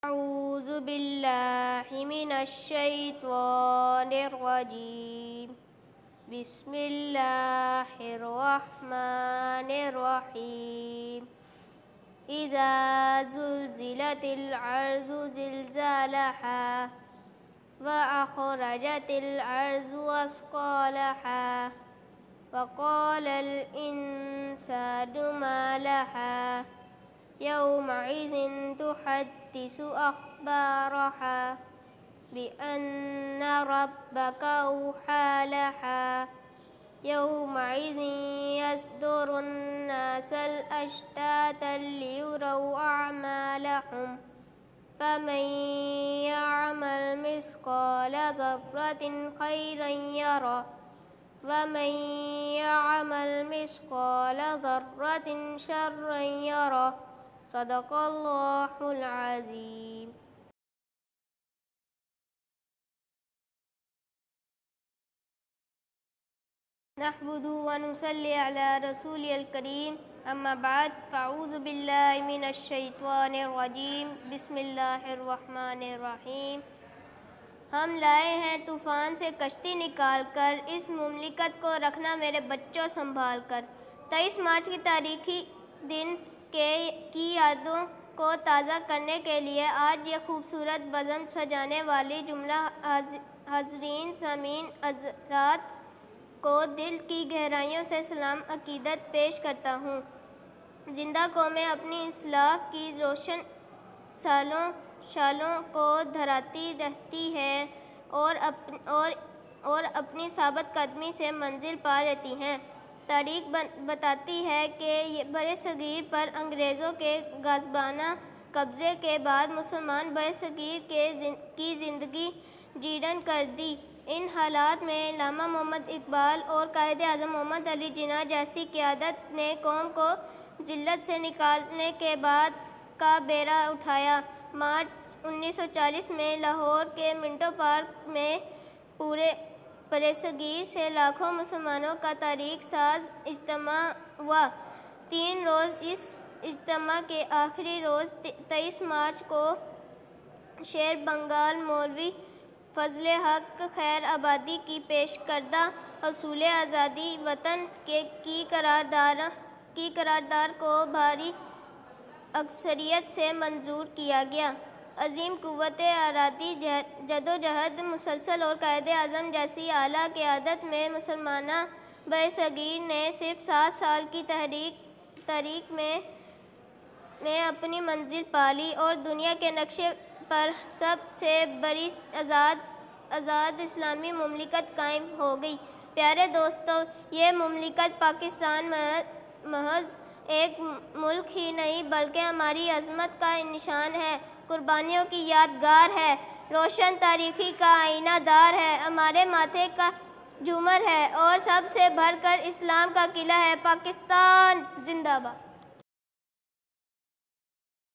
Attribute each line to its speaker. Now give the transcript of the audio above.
Speaker 1: أعوذ بالله من الشيطان الرجيم بسم الله الرحمن الرحيم إذا زلزلت الأرض زلزالها وأخرجت الأرض أثقالها وقال الإنسان ما لها يومئذ تحدث أخبارها بأن ربك أوحى لها يومئذ يصدر الناس أشتاتا ليروا أعمالهم فمن يعمل مثقال ذرة خيرا يره ومن يعمل مثقال ذرة شرا يره صدق الله العظيم. نحمد ونصلي على رسول الكريم اما بعد فاعوذ باللہ من الشیطان الرجیم بسم اللہ الرحمن الرحیم. ہم لائے ہیں طوفان سے کشتی نکال کر، اس مملکت کو رکھنا میرے بچوں سنبھال کر. 23 مارچ کی تاریخی دن کی یادوں کو تازہ کرنے کے لیے آج یہ خوبصورت بزم سجانے والی جملہ حاضرین سامعین حضرات کو دل کی گہرائیوں سے سلام عقیدت پیش کرتا ہوں. زندہ قومیں اپنی اصلاح کی روشن شالوں کو دھراتی رہتی ہے اور اپنی ثابت قدمی سے منزل پا لیتی ہیں. تاریخ بتاتی ہے کہ برصغیر پر انگریزوں کے غاصبانہ قبضے کے بعد مسلمان برصغیر کی زندگی جیرن کر دی. ان حالات میں علامہ محمد اقبال اور قائد اعظم محمد علی جناح جیسی قیادت نے قوم کو ذلت سے نکالنے کے بعد کا بیڑا اٹھایا. مارچ 1940 میں لاہور کے منٹو پارک میں پورے برصغیر سے لاکھوں مسلمانوں کا تاریخ ساز اجتماع ہوا. 3 روز اس اجتماع کے آخری روز 23 مارچ کو شیر بنگال مولوی فضل حق خیر آبادی کی پیش کردہ اصول آزادی وطن کی قرارداد کو بھاری اکثریت سے منظور کیا گیا. عظیم قوت ارادی، جدوجہد مسلسل اور قائد اعظم جیسی اعلیٰ قیادت میں مسلمانہ برصغیر نے صرف 7 سال کی تاریخ میں اپنی منزل پا لی اور دنیا کے نقشے پر سب سے بڑی آزاد اسلامی مملکت قائم ہو گئی. پیارے دوستو، یہ مملکت پاکستان محض ایک ملک ہی نہیں بلکہ ہماری عظمت کا نشان ہے، قربانیوں کی یادگار ہے، روشن تاریخی کا آئینہ دار ہے، ہمارے ماتھے کا جھومر ہے اور سب سے بڑھ کر اسلام کا قلعہ ہے. پاکستان زندہ باد.